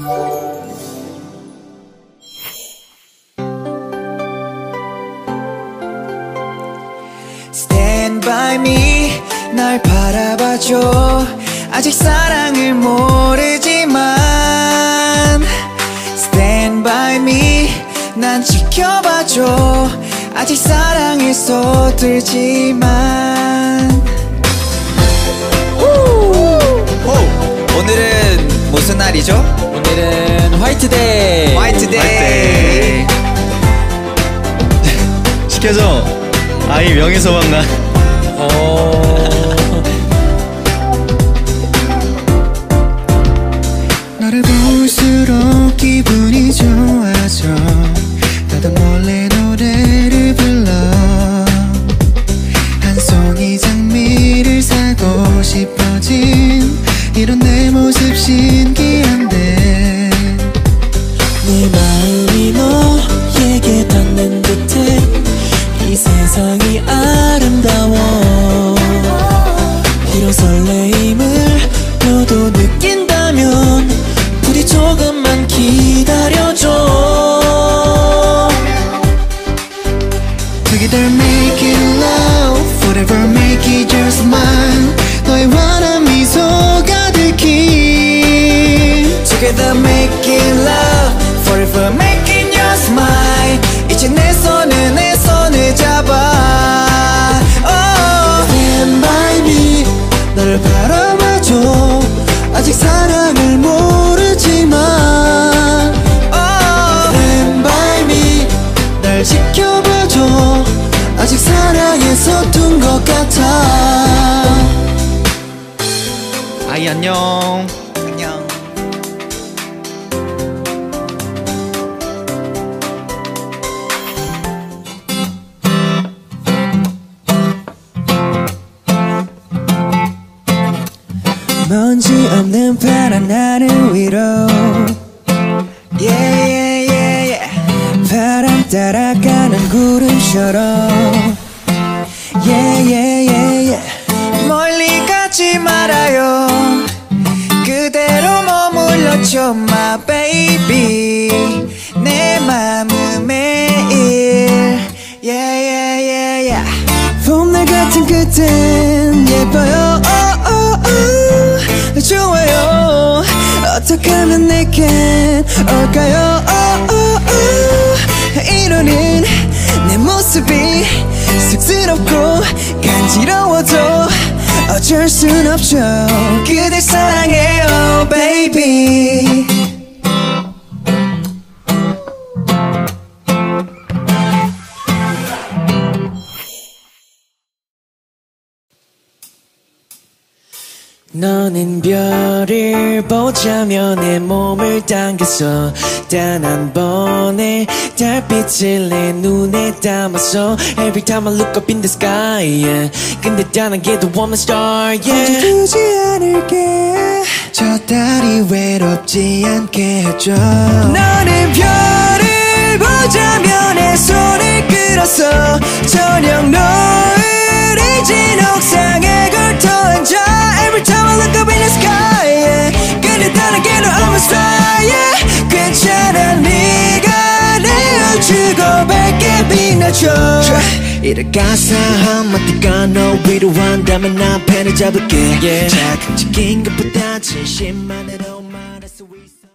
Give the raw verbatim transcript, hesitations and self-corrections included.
Stand by me 날 바라봐줘 아직 사랑을 모르지만 Stand by me 난 지켜봐줘 아직 사랑에 서툴지만 오늘은 무슨 날이죠? 오늘은 화이트데이. 화이트데이. 시켜줘. 아이 명예소방관. 너를 볼수록 기분이 좋아져 나도 몰래 노래를 불러 한 송이 장미를 사고 싶어진 이런 내 모습 신기한데 내 마음이 너에게 닿는 듯해 이 세상이 아름다워 이런 설레임을 너도 느낀다면 부디 조금만 기다려줘 Together make it love Forever make it just mine 너의 환한 미소 가득히 Together make it love Forever make it just mine 이제 내 손을 내 손을 잡아 oh. Stand by me 너를 바라봐줘 아직 사랑을 모르지만 oh. Stand by me 날 지켜봐줘 아직 사랑에 서툰 것 같아 아이 안녕. 안녕 먼지 없는 파란 하늘 위로 Yeah yeah yeah yeah 바람 따라가는 구름처럼 Yeah yeah yeah yeah 멀리 가지 말아요 그대로 머물러줘 my baby 내 맘은 매일 Yeah yeah yeah yeah 봄날 같은 그땐 예뻐요 oh, oh, oh. 좋아요 어떻게 하면 내겐 올까요 oh, oh, oh. 이러는 내 모습이 쑥스럽고 간지러워도 어쩔 순 없죠 그댈 사랑해요 baby 너는 별을 보자며 내 몸을 당겼어 단 한 번의 달빛을 내 눈에 담았어 Every time I look up in the sky yeah. 근데 단 한 개도 없는 star yeah. 두지 않을게 저 달이 외롭지 않게 해줘 너는 별을 보자며 내 손을 끌었어 저녁 노을이 진 옥상에 걸터 앉아 Every time I look up in the sky yeah. 근데 다른 게도 I'm a star yeah. 괜찮아 네가 내 우주고 밝게 빛나줘 이럴 가사 한마디가 너 위로한다면 나 펜을 잡을게 yeah. 자극적인 것보다 진심만으로 말할 수 있어